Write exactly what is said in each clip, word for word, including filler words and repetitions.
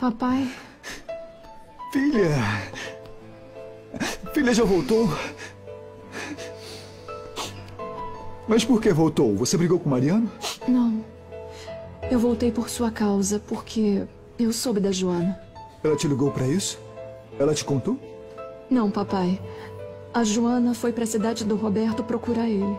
Papai? Filha! Filha já voltou? Mas por que voltou? Você brigou com Mariano? Não. Eu voltei por sua causa, porque eu soube da Joana. Ela te ligou pra isso? Ela te contou? Não, papai. A Joana foi pra cidade do Roberto procurar ele.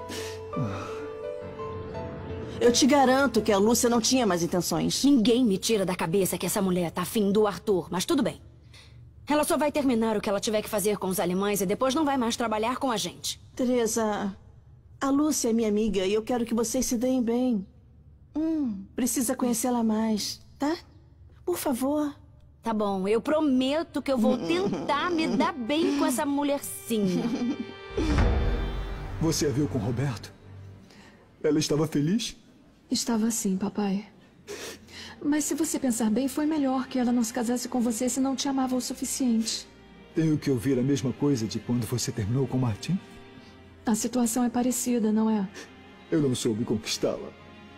Eu te garanto que a Lúcia não tinha mais intenções. Ninguém me tira da cabeça que essa mulher tá afim do Arthur, mas tudo bem. Ela só vai terminar o que ela tiver que fazer com os alemães e depois não vai mais trabalhar com a gente. Teresa, a Lúcia é minha amiga e eu quero que vocês se deem bem. Hum, precisa conhecê-la mais, tá? Por favor. Tá bom, eu prometo que eu vou tentar me dar bem com essa mulherzinha. Você a viu com o Roberto? Ela estava feliz? Estava sim, papai. Mas se você pensar bem, foi melhor que ela não se casasse com você se não te amava o suficiente. Tenho que ouvir a mesma coisa de quando você terminou com o Martin? A situação é parecida, não é? Eu não soube conquistá-la.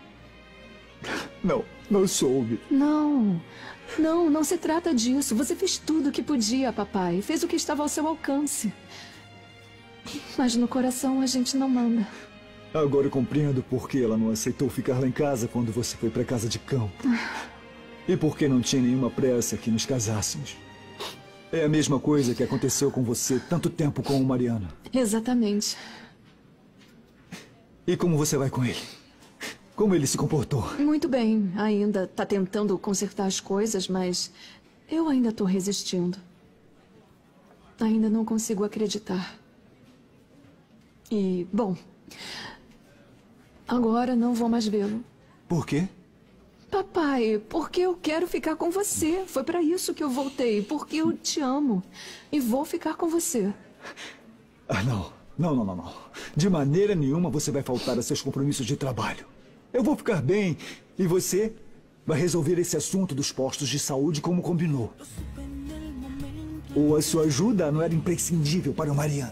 Não, não soube. Não, não, não se trata disso. Você fez tudo o que podia, papai. Fez o que estava ao seu alcance. Mas no coração a gente não manda. Agora eu compreendo por que ela não aceitou ficar lá em casa quando você foi para casa de campo. E por que não tinha nenhuma pressa que nos casássemos. É a mesma coisa que aconteceu com você tanto tempo com o Mariano. Exatamente. E como você vai com ele? Como ele se comportou? Muito bem. Ainda está tentando consertar as coisas, mas eu ainda estou resistindo. Ainda não consigo acreditar. E, bom, agora não vou mais vê-lo. Por quê? Papai, porque eu quero ficar com você. Foi para isso que eu voltei. Porque eu te amo. E vou ficar com você. Ah, não. Não, não, não, não. De maneira nenhuma você vai faltar a seus compromissos de trabalho. Eu vou ficar bem. E você vai resolver esse assunto dos postos de saúde como combinou. Ou a sua ajuda não era imprescindível para o Mariano.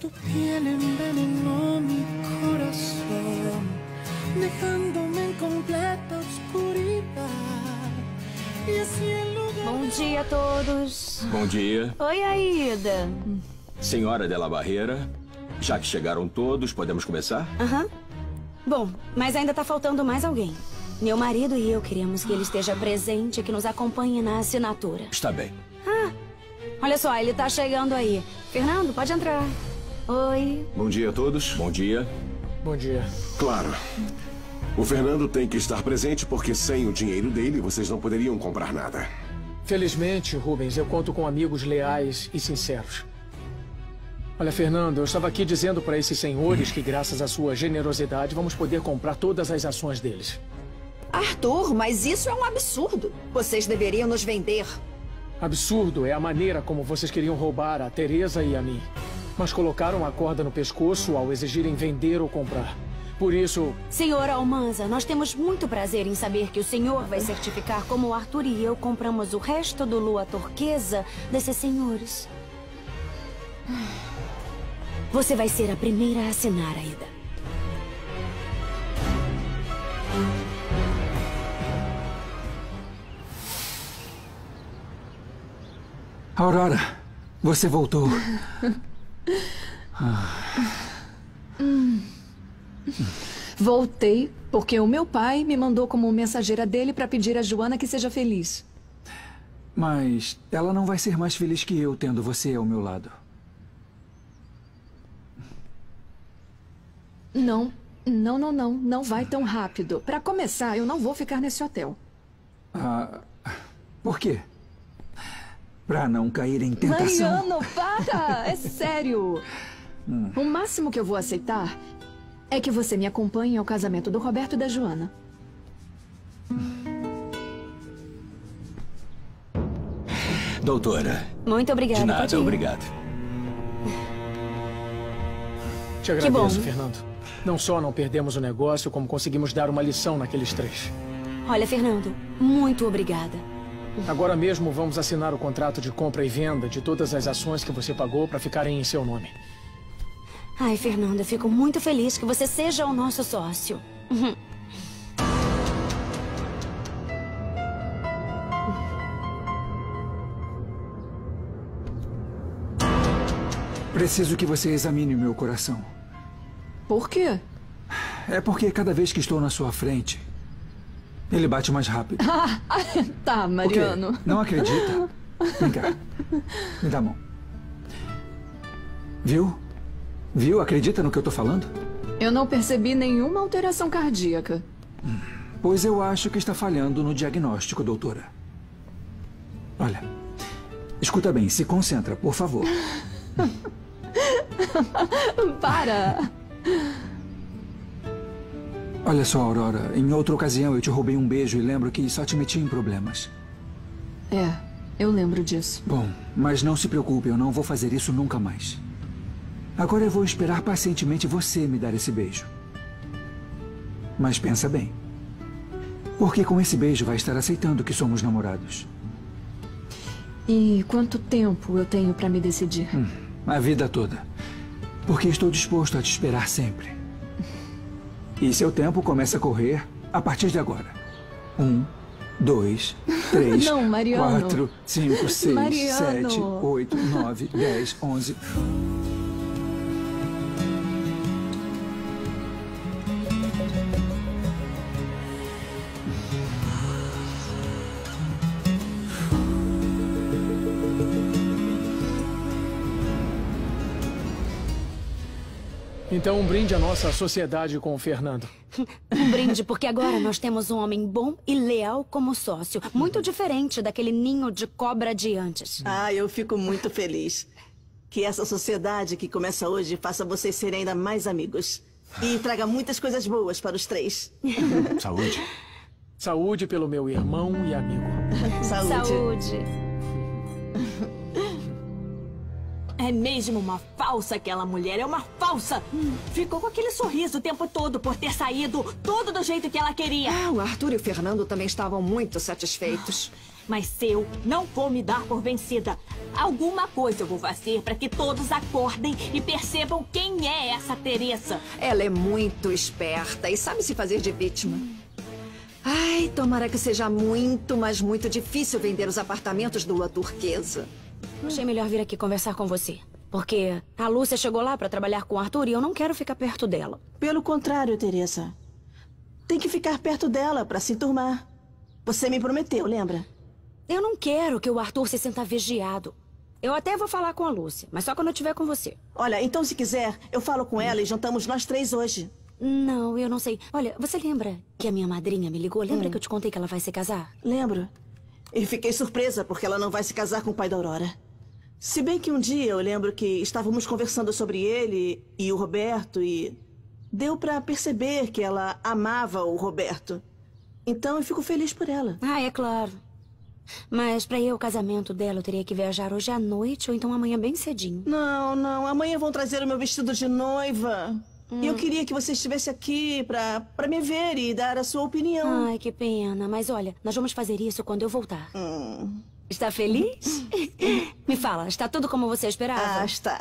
Bom dia a todos. Bom dia. Oi, Aida. Senhora de la Barreira, já que chegaram todos, podemos começar? Aham. Uhum. Bom, mas ainda tá faltando mais alguém. Meu marido e eu queremos que ele esteja presente e que nos acompanhe na assinatura. Está bem. Ah, olha só, ele tá chegando aí. Fernando, pode entrar. Oi. Bom dia a todos. Bom dia. Bom dia. Claro. O Fernando tem que estar presente porque sem o dinheiro dele vocês não poderiam comprar nada. Felizmente, Rubens, eu conto com amigos leais e sinceros. Olha, Fernando, eu estava aqui dizendo para esses senhores que graças à sua generosidade vamos poder comprar todas as ações deles. Arthur, mas isso é um absurdo. Vocês deveriam nos vender. Absurdo é a maneira como vocês queriam roubar a Teresa e a mim. Mas colocaram a corda no pescoço ao exigirem vender ou comprar. Por isso... Senhor Almanza, nós temos muito prazer em saber que o senhor vai certificar como o Arthur e eu compramos o resto do Lua Turquesa desses senhores. Você vai ser a primeira a assinar, Aida. Aurora, você voltou. hum. Voltei porque o meu pai me mandou como mensageira dele para pedir a Joana que seja feliz. Mas ela não vai ser mais feliz que eu tendo você ao meu lado. Não, não, não, não. Não vai tão rápido. Para começar, eu não vou ficar nesse hotel. Ah, por quê? Pra não cair em tentação. Mariano, para! É sério. Hum. O máximo que eu vou aceitar é que você me acompanhe ao casamento do Roberto e da Joana. Doutora. Muito obrigada. De nada, obrigado. Te agradeço, Fernando. Não só não perdemos o negócio, como conseguimos dar uma lição naqueles três. Olha, Fernando, muito obrigada. Agora mesmo vamos assinar o contrato de compra e venda de todas as ações que você pagou para ficarem em seu nome. Ai, Fernando, eu fico muito feliz que você seja o nosso sócio. Uhum. Preciso que você examine o meu coração. Por quê? É porque cada vez que estou na sua frente, ele bate mais rápido. Ah, tá, Mariano. O quê? Não acredita? Vem cá. Me dá a mão. Viu? Viu? Acredita no que eu tô falando? Eu não percebi nenhuma alteração cardíaca. Hum, pois eu acho que está falhando no diagnóstico, doutora. Olha, escuta bem, se concentra, por favor. Para! Olha só, Aurora, em outra ocasião eu te roubei um beijo e lembro que só te meti em problemas. É, eu lembro disso. Bom, mas não se preocupe, eu não vou fazer isso nunca mais. Agora eu vou esperar pacientemente você me dar esse beijo. Mas pensa bem. Porque com esse beijo vai estar aceitando que somos namorados. E quanto tempo eu tenho pra me decidir? Hum, a vida toda. Porque estou disposto a te esperar sempre. E seu tempo começa a correr a partir de agora. Um, dois, três, Não, Mariano. quatro, cinco, seis, Mariano. sete, oito, nove, dez, onze... Então, um brinde à nossa sociedade com o Fernando. Um brinde, porque agora nós temos um homem bom e leal como sócio. Muito diferente daquele ninho de cobra de antes. Ah, eu fico muito feliz. Que essa sociedade que começa hoje faça vocês serem ainda mais amigos. E traga muitas coisas boas para os três. Saúde. Saúde pelo meu irmão e amigo. Saúde. Saúde. É mesmo uma falsa aquela mulher, é uma falsa. Ficou com aquele sorriso o tempo todo por ter saído tudo do jeito que ela queria. Ah, o Arthur e o Fernando também estavam muito satisfeitos. Mas eu não vou me dar por vencida. Alguma coisa eu vou fazer para que todos acordem e percebam quem é essa Teresa. Ela é muito esperta e sabe se fazer de vítima. Ai, tomara que seja muito, mas muito difícil vender os apartamentos do Lua Turquesa. Achei melhor vir aqui conversar com você. Porque a Lúcia chegou lá pra trabalhar com o Arthur e eu não quero ficar perto dela. Pelo contrário, Teresa. Tem que ficar perto dela pra se enturmar. Você me prometeu, lembra? Eu não quero que o Arthur se sinta vigiado. Eu até vou falar com a Lúcia, mas só quando eu estiver com você. Olha, então se quiser, eu falo com ela e jantamos nós três hoje. Não, eu não sei. Olha, você lembra que a minha madrinha me ligou? Lembra hum. que eu te contei que ela vai se casar? Lembro. E fiquei surpresa porque ela não vai se casar com o pai da Aurora. Se bem que um dia eu lembro que estávamos conversando sobre ele e o Roberto e... deu pra perceber que ela amava o Roberto. Então eu fico feliz por ela. Ah, é claro. Mas pra ir ao casamento dela eu teria que viajar hoje à noite ou então amanhã bem cedinho. Não, não. Amanhã vão trazer o meu vestido de noiva. Hum. E eu queria que você estivesse aqui pra, pra me ver e dar a sua opinião. Ai, que pena. Mas olha, nós vamos fazer isso quando eu voltar. Hum. Está feliz? Me fala, está tudo como você esperava? Ah, está.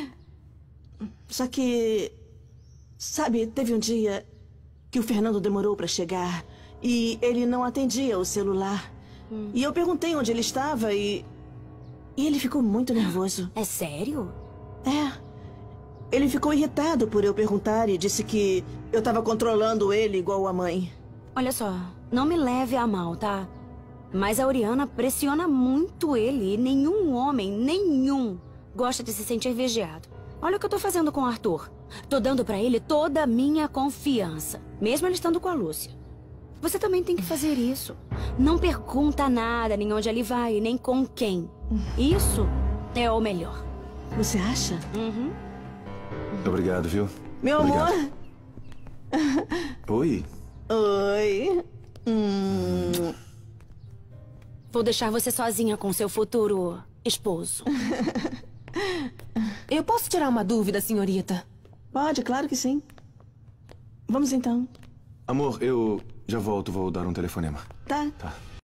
Só que... Sabe, teve um dia que o Fernando demorou pra chegar e ele não atendia o celular. Hum. E eu perguntei onde ele estava e... E ele ficou muito nervoso. É sério? É. Ele ficou irritado por eu perguntar e disse que eu estava controlando ele igual a mãe. Olha só, não me leve a mal, tá? Mas a Oriana pressiona muito ele e nenhum homem, nenhum, gosta de se sentir vigiado. Olha o que eu tô fazendo com o Arthur. Tô dando pra ele toda a minha confiança, mesmo ele estando com a Lúcia. Você também tem que fazer isso. Não pergunta nada, nem onde ele vai, nem com quem. Isso é o melhor. Você acha? Uhum. Obrigado, viu? Meu Obrigado. amor. Oi. Oi. Hum... Vou deixar você sozinha com seu futuro esposo. Eu posso tirar uma dúvida, senhorita? Pode, claro que sim. Vamos então. Amor, eu já volto, vou dar um telefonema. Tá. Tá.